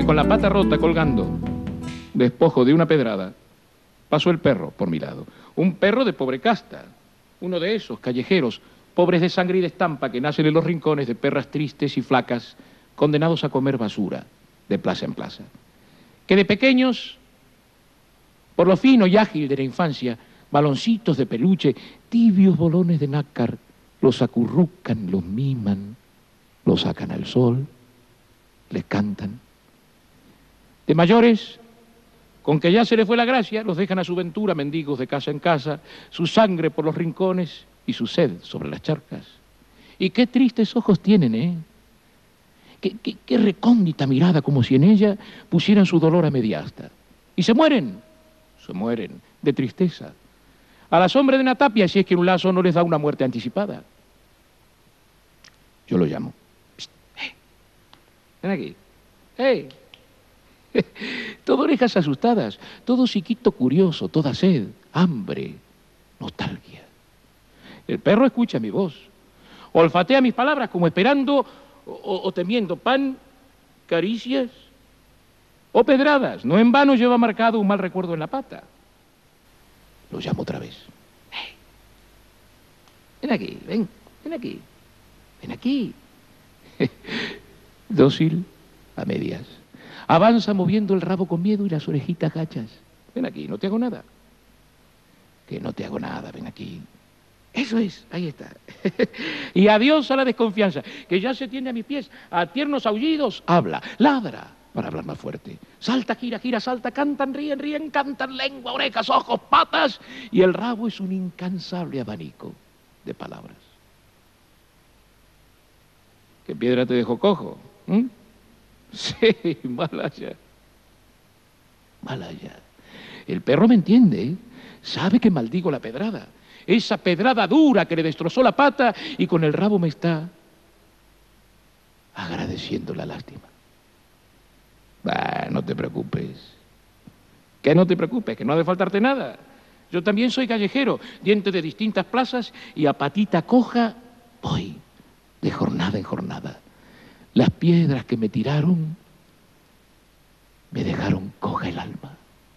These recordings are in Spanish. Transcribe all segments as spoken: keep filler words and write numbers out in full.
con la pata rota colgando, despojo de una pedrada, pasó el perro por mi lado. Un perro de pobre casta, uno de esos callejeros, pobres de sangre y de estampa, que nacen en los rincones de perras tristes y flacas, condenados a comer basura de plaza en plaza. Que de pequeños, por lo fino y ágil de la infancia, baloncitos de peluche, tibios bolones de nácar, los acurrucan, los miman, los sacan al sol, les cantan. De mayores, con que ya se les fue la gracia, los dejan a su ventura, mendigos de casa en casa, su sangre por los rincones y su sed sobre las charcas. Y qué tristes ojos tienen, ¿eh? Qué, qué, qué recóndita mirada, como si en ella pusieran su dolor a media asta. Y se mueren, se mueren de tristeza. A la sombra de una tapia, si es que un lazo no les da una muerte anticipada. Yo lo llamo. Psst, hey, ven aquí. Hey. Todo orejas asustadas, todo chiquito curioso, toda sed, hambre, nostalgia. El perro escucha mi voz, olfatea mis palabras como esperando o, o temiendo pan, caricias o pedradas. No en vano lleva marcado un mal recuerdo en la pata. Lo llamo otra vez. Hey, ven aquí, ven, ven aquí, ven aquí. Dócil a medias. Avanza moviendo el rabo con miedo y las orejitas gachas. Ven aquí, no te hago nada. Que no te hago nada, ven aquí. Eso es, ahí está. Y adiós a la desconfianza, que ya se tiende a mis pies. A tiernos aullidos, habla, ladra, para hablar más fuerte. Salta, gira, gira, salta, cantan, ríen, ríen, cantan, lengua, orejas, ojos, patas. Y el rabo es un incansable abanico de palabras. ¿Qué piedra te dejó cojo? ¿Mm? Sí, Malaya. Malaya. El perro me entiende, ¿eh? Sabe que maldigo la pedrada. Esa pedrada dura que le destrozó la pata y con el rabo me está agradeciendo la lástima. Bah, no te preocupes. Que no te preocupes, que no ha de faltarte nada. Yo también soy callejero, diente de distintas plazas y a patita coja voy de jornada en jornada. Las piedras que me tiraron me dejaron coja el alma.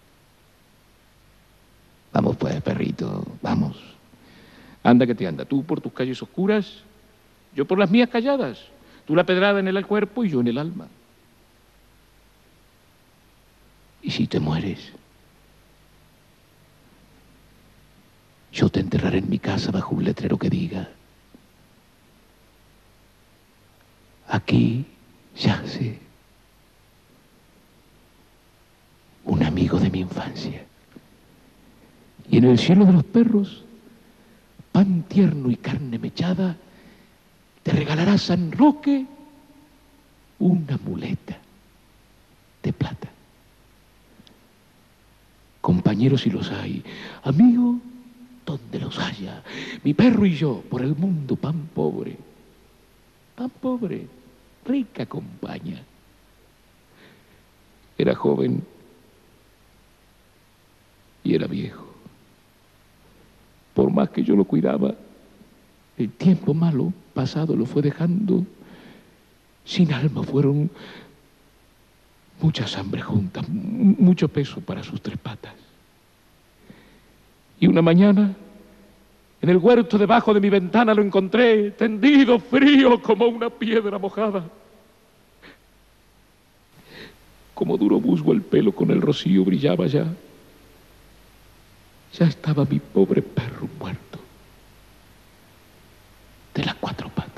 Vamos pues, perrito, vamos. Anda que te anda, tú por tus calles oscuras, yo por las mías calladas. Tú la pedrada en el cuerpo y yo en el alma. Y si te mueres, yo te enterraré en mi casa bajo un letrero que diga: aquí yace un amigo de mi infancia. Y en el cielo de los perros, pan tierno y carne mechada, te regalará San Roque una muleta de plata. Compañeros si los hay, amigos donde los haya, mi perro y yo por el mundo pan pobre. Pan pobre, rica compañía. Era joven y era viejo. Por más que yo lo cuidaba, el tiempo malo pasado lo fue dejando. Sin alma fueron muchas hambres juntas, mucho peso para sus tres patas. Y una mañana, en el huerto debajo de mi ventana lo encontré, tendido, frío, como una piedra mojada. Como duro musgo el pelo con el rocío brillaba ya. Ya estaba mi pobre perro muerto de las cuatro patas.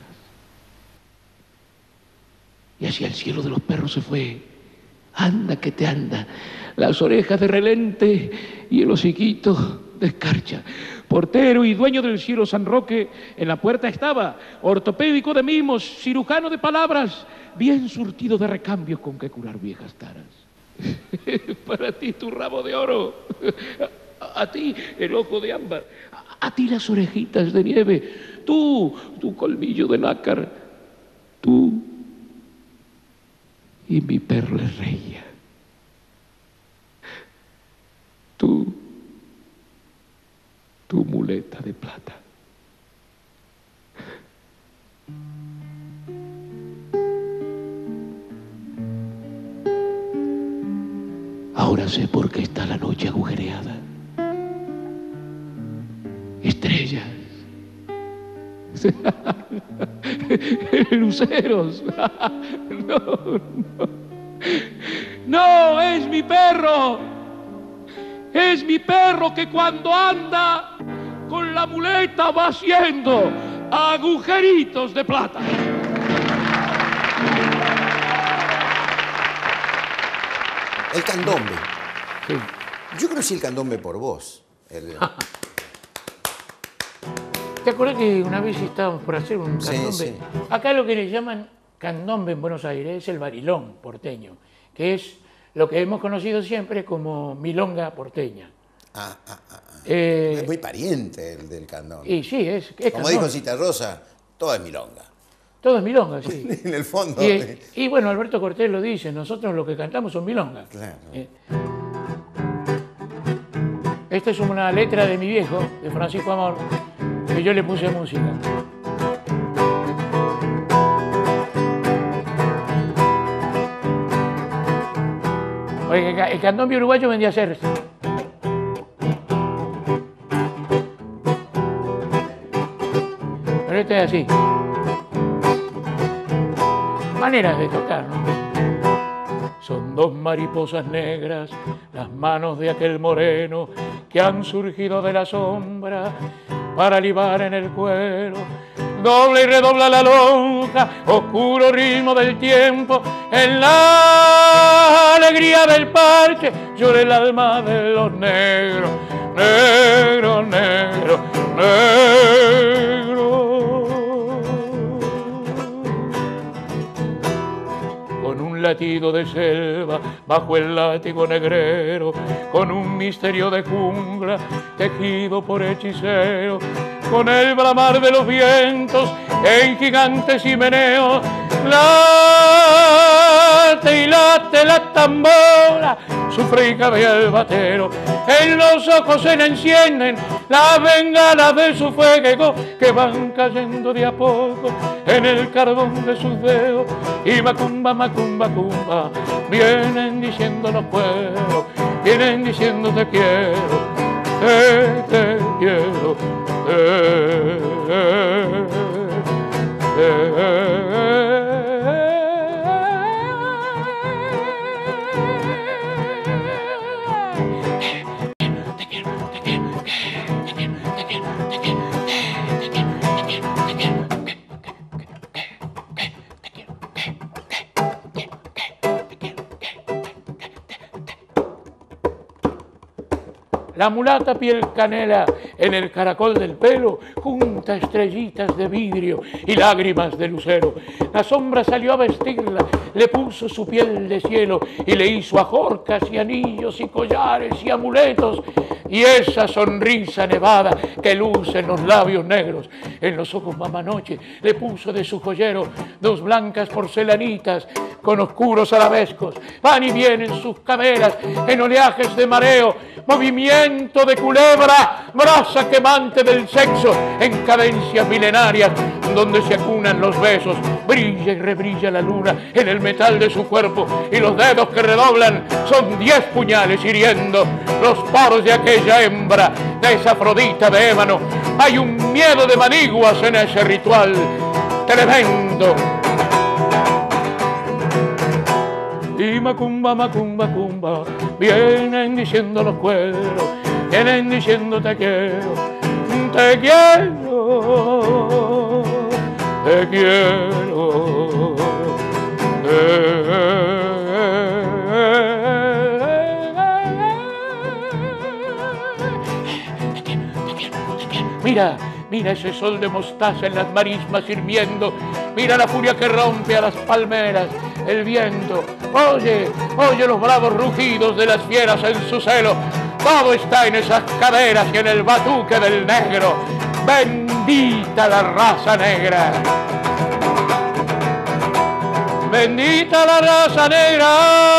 Y hacia el cielo de los perros se fue. Anda que te anda, las orejas de relente y el hociquito de escarcha. Portero y dueño del cielo San Roque, en la puerta estaba, ortopédico de mimos, cirujano de palabras, bien surtido de recambios con que curar viejas taras. Para ti tu rabo de oro, a, a ti el ojo de ámbar, a, a ti las orejitas de nieve, tú, tu colmillo de nácar, tú y mi perro le reía. Tú, tu muleta de plata. Ahora sé por qué está la noche agujereada. Estrellas. Luceros. No, no. No, es mi perro. Es mi perro que cuando anda con la muleta va haciendo agujeritos de plata. El candombe. Sí. Yo conocí el candombe por vos. El... ¿Te acuerdas que una vez estábamos por hacer un candombe? Sí, sí. Acá lo que le llaman candombe en Buenos Aires es el barilón porteño, que es lo que hemos conocido siempre como milonga porteña. Ah, ah, ah, ah. Eh, es muy pariente el del candombe. Y sí, es, es Como candombe. dijo Cita Rosa, todo es milonga. Todo es milonga, sí. En el fondo. Y, y bueno, Alberto Cortés lo dice, nosotros lo que cantamos son milongas. Claro. Eh, Esta es una letra de mi viejo, de Francisco Amor, que yo le puse música. Oye, el candombe uruguayo vendía a ser. Pero este es así. Maneras de tocar, ¿no? Son dos mariposas negras, las manos de aquel moreno que han surgido de la sombra para libar en el cuero. Dobla y redobla la lonja, oscuro ritmo del tiempo, en la alegría del parche llora el alma de los negros, negro, negro, negro. Con un latido de selva bajo el látigo negrero, con un misterio de jungla tejido por hechicero, con el bramar de los vientos en gigantes himeneos, late y late la tambora, sufre y cabea el batero, en los ojos se le encienden las bengalas de su fuego que van cayendo de a poco en el carbón de sus dedos, y macumba, macumba, cumba, vienen diciendo los pueblos, vienen diciendo te quiero, te, te quiero, te, te, te. La mulata piel canela en el caracol del pelo junta estrellitas de vidrio y lágrimas de lucero. La sombra salió a vestirla, le puso su piel de cielo y le hizo ajorcas y anillos y collares y amuletos. Y esa sonrisa nevada que luce en los labios negros, en los ojos mamanoche, le puso de su joyero dos blancas porcelanitas con oscuros arabescos. Van y vienen sus caderas en oleajes de mareo, movimiento de culebra, brasa quemante del sexo en cadencias milenarias donde se acunan los besos. Brilla y rebrilla la luna en el metal de su cuerpo y los dedos que redoblan son diez puñales hiriendo los poros de aquella hembra, de esa Afrodita de ébano. Hay un miedo de maniguas en ese ritual tremendo. Y macumba, macumba, cumba, vienen diciendo los cueros, vienen diciendo te quiero, te quiero, te quiero, te... Mira, mira ese sol de mostaza en las marismas hirviendo, mira la furia que rompe a las palmeras, el viento, oye, oye los bravos rugidos de las fieras en su celo, todo está en esas caderas y en el batuque del negro, bendita la raza negra, bendita la raza negra.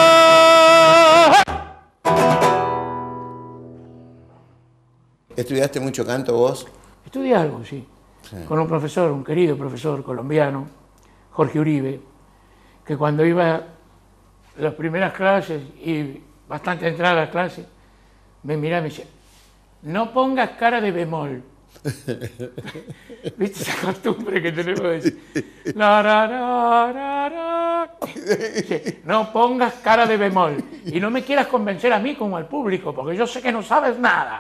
¿Estudiaste mucho canto vos? Estudié algo, sí, sí, con un profesor, un querido profesor colombiano, Jorge Uribe, que cuando iba a las primeras clases y bastante entrada a clase, me miraba y me decía, no pongas cara de bemol. ¿Viste esa costumbre que tenemos de decir? La, la, la, la, la. Sí, no pongas cara de bemol. Y no me quieras convencer a mí como al público, porque yo sé que no sabes nada.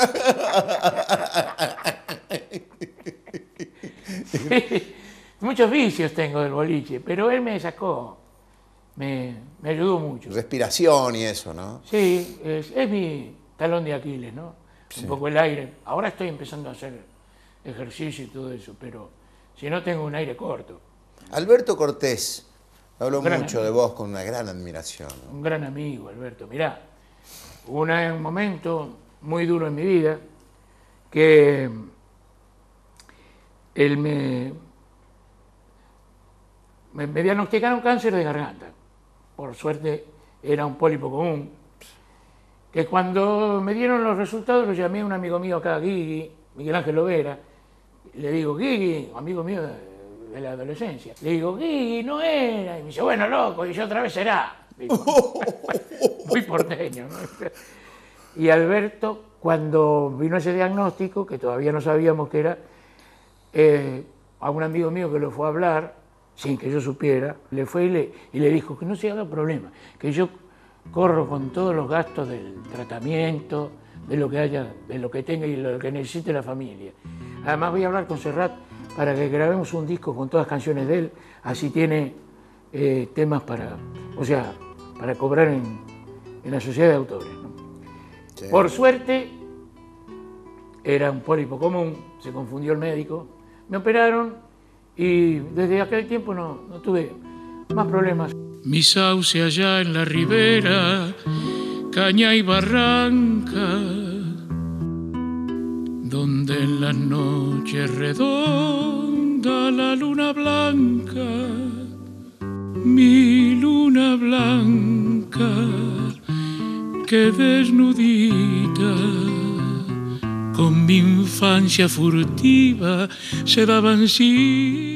Sí, muchos vicios tengo del boliche, pero él me sacó, me, me ayudó mucho. Respiración y eso, ¿no? Sí, es, es mi talón de Aquiles, ¿no? Sí. Un poco el aire. Ahora estoy empezando a hacer ejercicio y todo eso, pero si no tengo un aire corto. Alberto Cortés, habló mucho amigo. de vos con una gran admiración, ¿no? Un gran amigo, Alberto. Mirá, hubo una, un momento muy duro en mi vida que él me, me, me diagnosticaron cáncer de garganta. Por suerte era un pólipo común. Que cuando me dieron los resultados, lo llamé a un amigo mío acá, Guigui, Miguel Ángel Lovera, y le digo, Guigui, amigo mío de, de la adolescencia, le digo, Guigui, no era, y me dice, bueno, loco, y yo otra vez será. Muy porteño, ¿no? Y Alberto, cuando vino ese diagnóstico, que todavía no sabíamos qué era, eh, a un amigo mío que lo fue a hablar, sin que yo supiera, le fue y le, y le dijo que no se haga problema, que yo corro con todos los gastos del tratamiento, de lo que haya, de lo que tenga y lo que necesite la familia. Además voy a hablar con Serrat para que grabemos un disco con todas las canciones de él, así tiene eh, temas para, o sea, para cobrar en, en la sociedad de autores, ¿no? Sí. Por suerte, era un pólipo común, se confundió el médico, me operaron y desde aquel tiempo no, no tuve más problemas. Mi sauce allá en la ribera, caña y barranca, donde en la noche redonda la luna blanca, mi luna blanca, que desnudita, con mi infancia furtiva, se daban sí.